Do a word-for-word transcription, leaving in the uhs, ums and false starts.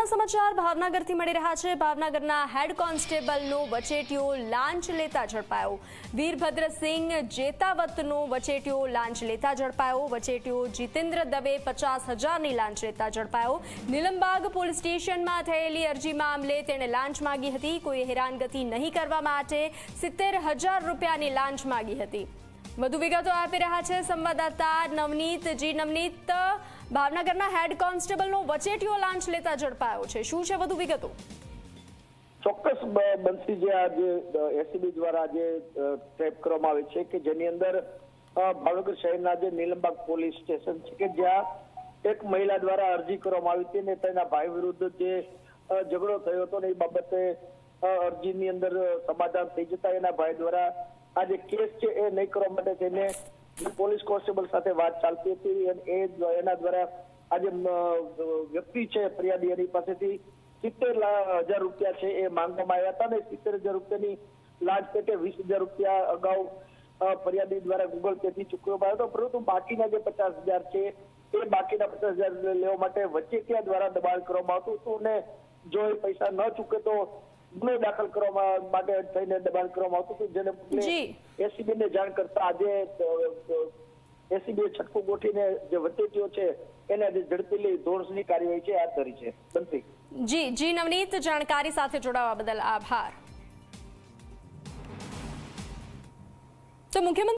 સમાચાર ભાવનગરથી મળી રહ્યા છે। ભાવનગરના હેડ કોન્સ્ટેબલનો વચેટિયો લાંચ લેતા ઝડપાયો। વીરભદ્રસિંહ જેતાવતનો વચેટિયો લાંચ લેતા ઝડપાયો। વચેટિયો જીતેન્દ્ર દવે પચાસ હજારની લાંચ લેતા ઝડપાયો। નીલમબાગ પોલીસ સ્ટેશનમાં થયેલી અરજી મામલે તેણે લાંચ માંગી હતી। કોઈ હેરાનગતિ નહીં કરવા માટે સિત્તેર હજાર રૂપિયાની લાંચ માંગી હતી। વધુ વિગતો આપી રહ્યા છે સંવાદદાતા નવનીત। જી નવનીત, ભાવનગરના હેડ કોન્સ્ટેબલનો વચેટિયો લાંચ લેતા ઝડપાયો છે, શું છે વધુ વિગતો? ચોક્કસ બંસી, જે આજે એસીબી દ્વારા જે ટ્રેપ કરવામાં આવી છે કે જેની અંદર ભાવનગર શહેરના જે નીલમબાગ પોલીસ સ્ટેશન છે કે જ્યાં એક મહિલા દ્વારા અરજી કરવામાં આવી હતી ને તેના ભાઈ વિરુદ્ધ જે ઝઘડો થયો હતો ને એ બાબતે અરજીની અંદર સમાધાન થઈ જતા એના ભાઈ દ્વારા આ જે કેસ છે એ નહીં કરવા માટે થઈને પોલીસ કોન્સ્ટેબલ સાથે વાત ચાલતી હતી અને એ એના દ્વારા આજે વ્યક્તિ છે ફરિયાદી એની પાસેથી સિત્તેર હજાર રૂપિયા છે એ માંગવામાં આવ્યા હતા ને સિત્તેર હજાર રૂપિયાની લાંચ પેટે વીસ હજાર રૂપિયા અગાઉ ફરિયાદી દ્વારા ગૂગલ પે થી ચૂકવવામાં આવ્યો હતો, પરંતુ બાકીના જે પચાસ હજાર છે એ બાકીના પચાસ હજાર લેવા માટે વચેટિયા દ્વારા દબાણ કરવામાં આવતું હતું ને જો એ પૈસા ન ચૂકે તો ગુનો દાખલ કરવા માટે થઈને દબાણ કરવામાં આવતું હતું, જેને પગલે એસીબી ને જાણ કરતા આજે એસીબી છટકું ગોઠવીને જે વચેટીઓ છે એને આજે ઝડપી લઈ ધોરણસરની કાર્યવાહી છે હાથ ધરી છે। બંસી જી જી નવનીત, જાણકારી સાથે જોડાવા બદલ આભાર। તો મુખ્યમંત્રી